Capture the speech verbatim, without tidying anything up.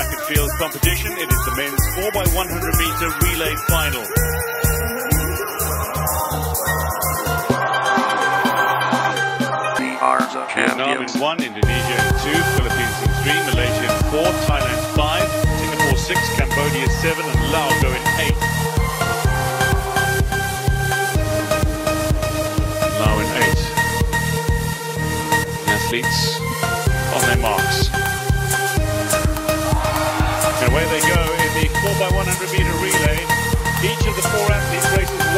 track and field competition. It is the men's four by one hundred meter relay final. We are the Vietnam in champions. one, Indonesia in two, Philippines in three, Malaysia in four, Thailand five, Singapore six, Cambodia seven, and Laos in eight. Laos in eight. Athletes on their marks. And away they go in the four by one hundred meter relay. Each of the four athletes races